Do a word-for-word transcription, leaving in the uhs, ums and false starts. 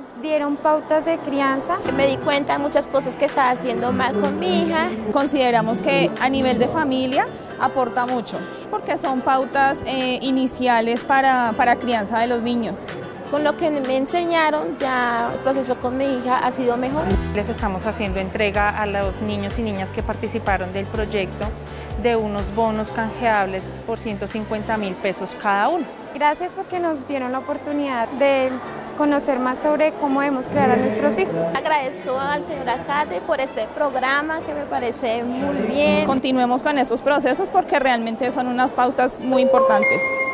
dieron pautas de crianza. Me di cuenta de muchas cosas que estaba haciendo mal con mi hija. Consideramos que a nivel de familia aporta mucho, porque son pautas eh, iniciales para, para crianza de los niños. Con lo que me enseñaron, ya el proceso con mi hija ha sido mejor. Les estamos haciendo entrega a los niños y niñas que participaron del proyecto de unos bonos canjeables por ciento cincuenta mil pesos cada uno. Gracias porque nos dieron la oportunidad de conocer más sobre cómo debemos crear a nuestros hijos. Agradezco al señor alcalde por este programa que me parece muy bien. Continuemos con estos procesos porque realmente son unas pautas muy importantes.